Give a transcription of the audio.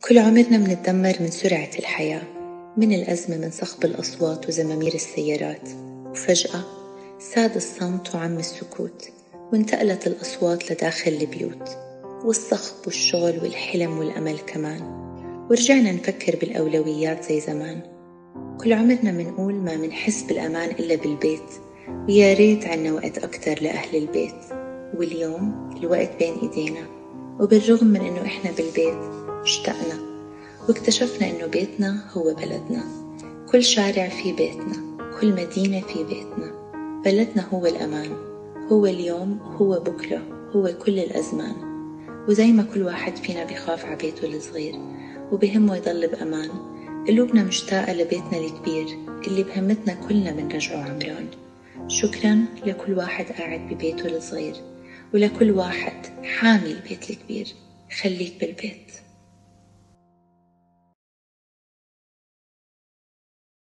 كل عمرنا منتدمر من سرعة الحياة، من الأزمة، من صخب الأصوات وزمامير السيارات، وفجأة ساد الصمت وعم السكوت، وانتقلت الأصوات لداخل البيوت، والصخب والشغل والحلم والأمل كمان، ورجعنا نفكر بالأولويات زي زمان. كل عمرنا منقول ما منحس بالأمان إلا بالبيت، ويا ريت عنا وقت أكتر لأهل البيت. واليوم الوقت بين إيدينا، وبالرغم من إنه إحنا بالبيت اشتقنا واكتشفنا إنه بيتنا هو بلدنا. كل شارع في بيتنا، كل مدينة في بيتنا. بلدنا هو الأمان، هو اليوم وهو بكرة، هو كل الأزمان. وزي ما كل واحد فينا بيخاف على بيته الصغير وبهمه يضل بأمان، قلوبنا مشتاقة لبيتنا الكبير اللي بهمتنا كلنا منرجعه عمران. شكرا لكل واحد قاعد ببيته الصغير، ولكل واحد حامي البيت الكبير. خليك بالبيت.